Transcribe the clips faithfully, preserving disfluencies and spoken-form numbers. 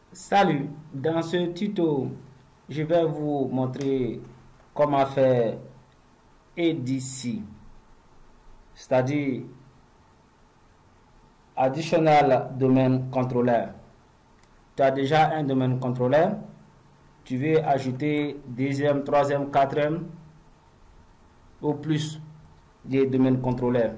Salut, dans ce tuto, je vais vous montrer comment faire A D C, c'est-à-dire Additional Domain Controller. Tu as déjà un domaine contrôleur, tu veux ajouter deuxième, troisième, quatrième ou plus des domaines contrôleurs.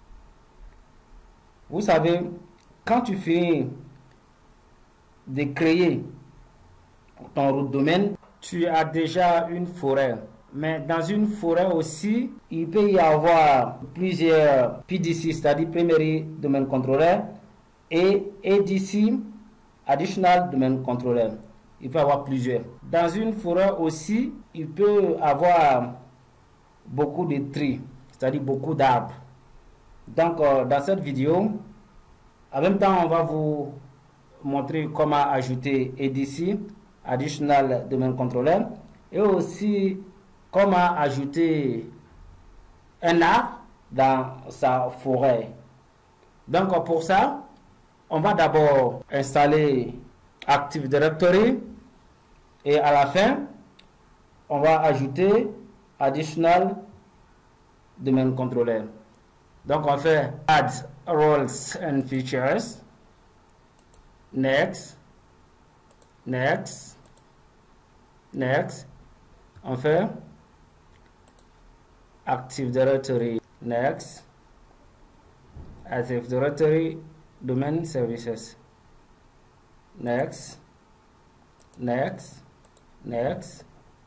Vous savez, quand tu fais de créer ton root domaine, tu as déjà une forêt. Mais dans une forêt aussi, il peut y avoir plusieurs P D C, c'est-à-dire Primary Domain Controller, et A D C, Additional Domain Controller. Il peut y avoir plusieurs. Dans une forêt aussi, il peut y avoir beaucoup de trees, c'est-à-dire beaucoup d'arbres. Donc, euh, dans cette vidéo, en même temps, on va vous montrer comment ajouter A D C, Additional Domain Controller, et aussi comment ajouter un arbre dans sa forêt. Donc, pour ça, on va d'abord installer Active Directory et à la fin, on va ajouter Additional Domain Controller. Donc, on fait Add Roles and Features. Next. Next. Next. On fait Active Directory. Next. Active Directory Domain Services. Next. Next. Next.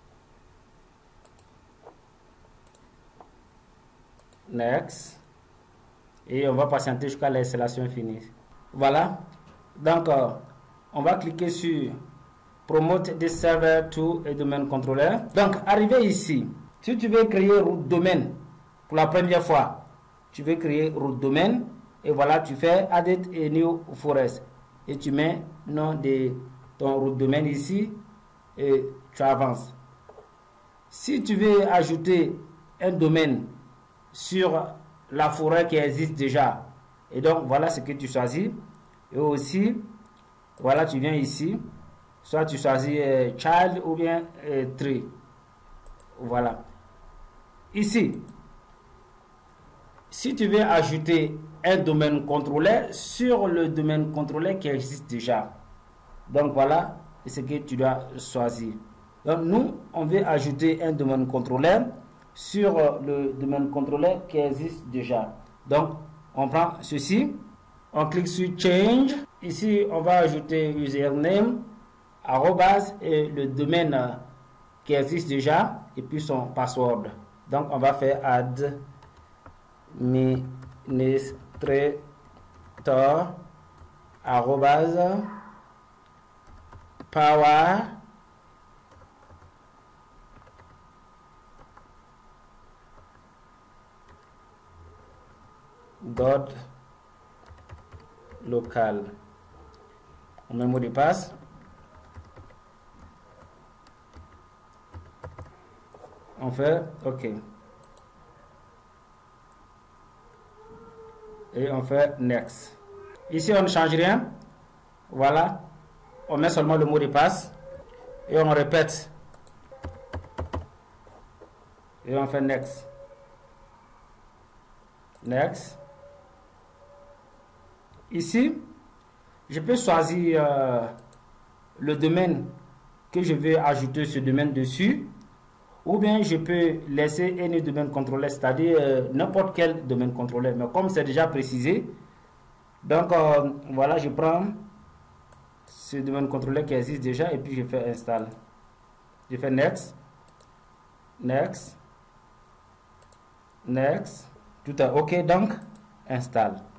Next. Et on va patienter jusqu'à l'installation finie. Voilà. Donc, euh, on va cliquer sur Promote this server to a domain controller. Donc, arrivé ici, si tu veux créer root domain pour la première fois, tu veux créer root domain et voilà, tu fais Add a new forest et tu mets nom de ton root domain ici et tu avances. Si tu veux ajouter un domaine sur la forêt qui existe déjà, et donc voilà ce que tu choisis. Et aussi, voilà, tu viens ici, soit tu choisis euh, child ou bien euh, tree. Voilà. Ici, si tu veux ajouter un domaine contrôleur sur le domaine contrôleur qui existe déjà, donc voilà ce que tu dois choisir. Donc nous, on veut ajouter un domaine contrôleur sur le domaine contrôleur qui existe déjà. Donc, on prend ceci, on clique sur Change. Ici, on va ajouter username, arrobase et le domaine qui existe déjà et puis son password. Donc, on va faire administrator arrobase power dot local. On met le mot de passe. On fait OK. Et on fait Next. Ici, on ne change rien. Voilà. On met seulement le mot de passe. Et on répète. Et on fait Next. Next. Ici, je peux choisir euh, le domaine que je veux ajouter ce domaine dessus, ou bien je peux laisser un domaine contrôleur, c'est-à-dire euh, n'importe quel domaine contrôleur. Mais comme c'est déjà précisé, donc euh, voilà, je prends ce domaine contrôleur qui existe déjà et puis je fais Install. Je fais Next, Next, Next. Tout est OK, donc Install.